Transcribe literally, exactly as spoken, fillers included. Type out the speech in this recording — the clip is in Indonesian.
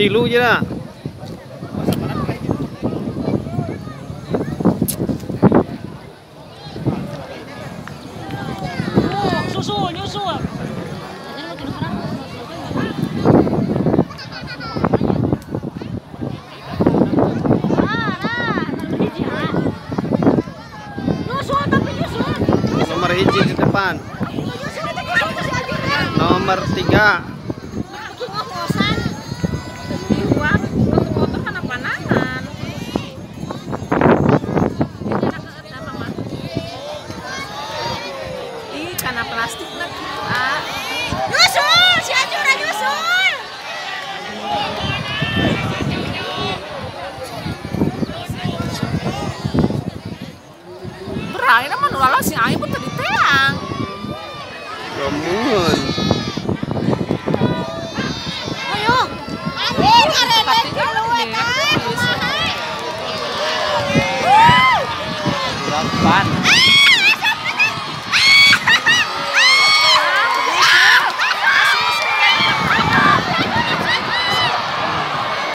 tilu aja lah. Susul, nyusul. Nomor hiji di depan. Nomor tiga. Karena plastik lah kita. Nyusul, si Ajura nyusul. Berai nama nulala si Aing pun tadi teang. Romun. Ayo. Anjir, arene keluar kan. Berapa?